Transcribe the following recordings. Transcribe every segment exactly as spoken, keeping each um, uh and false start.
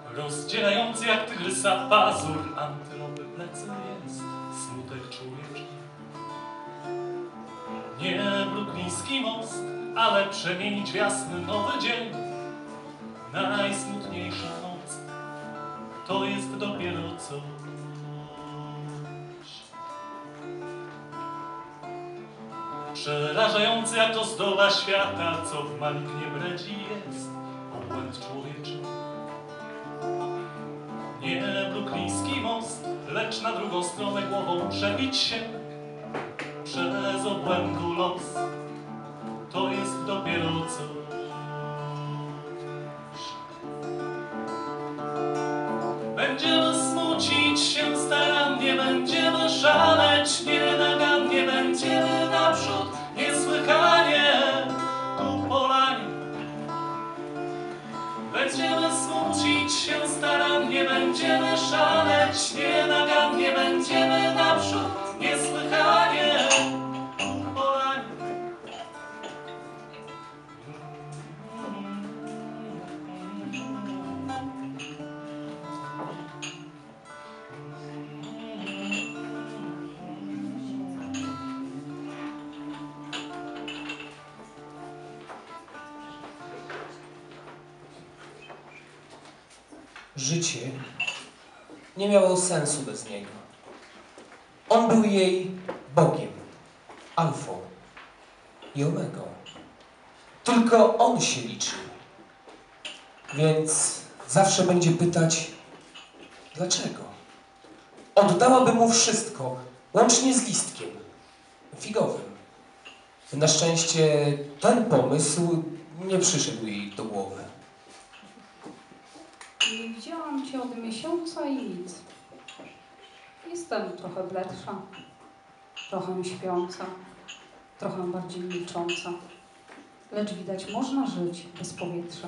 Rozdzierający jak tygrysa pazur antylopy plecy jest smutek człowieczy. Nie brukliński most, ale przemienić w jasny nowy dzień. Najsmutniejsza noc to jest dopiero coś. Przerażający jak ozdoba świata, co w malignie bredzi jest obłęd człowieczy. Nie brukliński most, lecz na drugą stronę głową przebić się przez obłędu los. To jest dopiero coś. Będziemy smucić się starannie, będziemy szaleć nienagannie, będziemy naprzód niesłychanie ku polanie. Będziemy smucić się starannie, będziemy szaleć nienagannie, będziemy naprzód niesłychanie ku polanie. Życie nie miało sensu bez niego. On był jej Bogiem, alfą i omegą. Tylko on się liczył. Więc zawsze będzie pytać, dlaczego? Oddałaby mu wszystko, łącznie z listkiem figowym. Na szczęście ten pomysł nie przyszedł jej do głowy. Nie widziałam cię od miesiąca i nic. Jestem trochę bledsza, trochę śpiąca, trochę bardziej milcząca. Lecz widać, można żyć bez powietrza.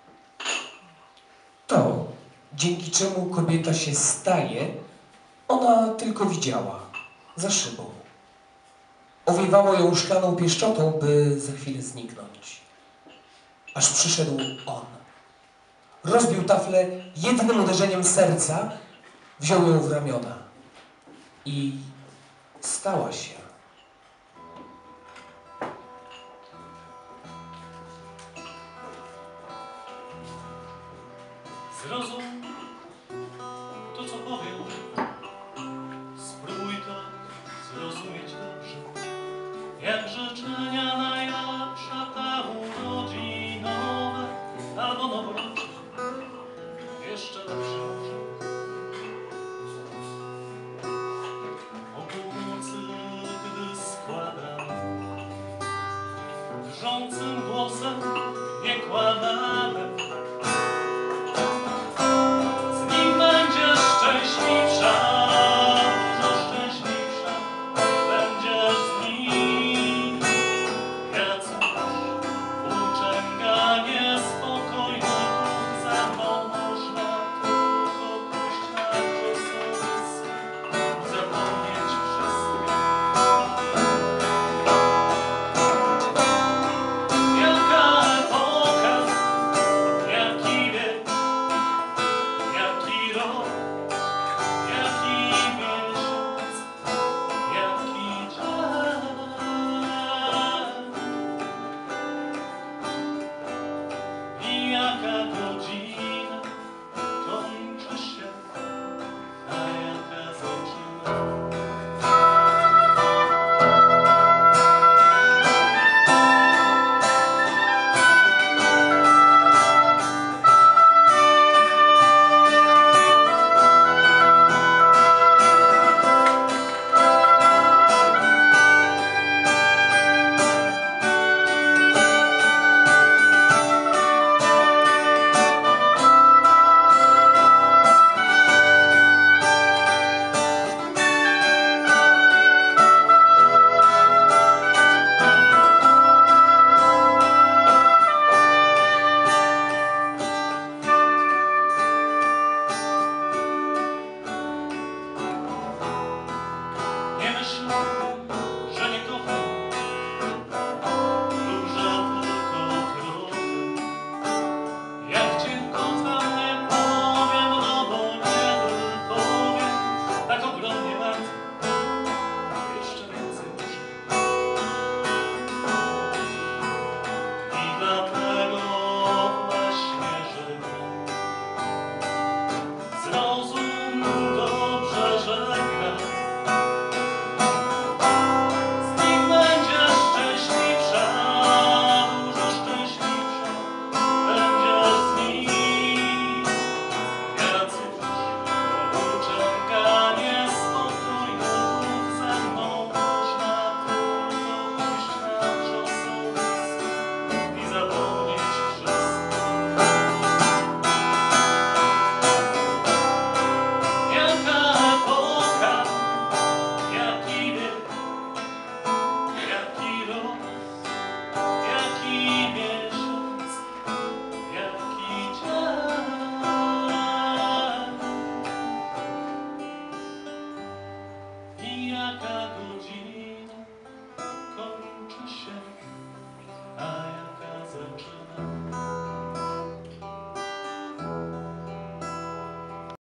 To, dzięki czemu kobieta się staje, ona tylko widziała, za szybą. Owiewało ją szklaną pieszczotą, by za chwilę zniknąć. Aż przyszedł on. Rozbił taflę jednym uderzeniem serca, wziął ją w ramiona i stała się. Zrozum to, co powiem. Spróbuj to zrozumieć dobrze. Jak życzenia najlepsza ta urodzinowe albo noworoczna. Jeszcze lepszy może. O północy, gdy składam drżącym głosem niekładanym, z nim będziesz szczęśliwsza, dużo szczęśliwsza, będziesz z nim. Ja cóż, włóczęga niespokojny tu za mną można tylko pójść na czasowis, zapomnieć wszystko. Wielka epoka, jaki wiek, jaki rok, jaki miesiąc, jaki dzień. I jaka godzina kończy się, a jaka zaczyna. jaka godzina.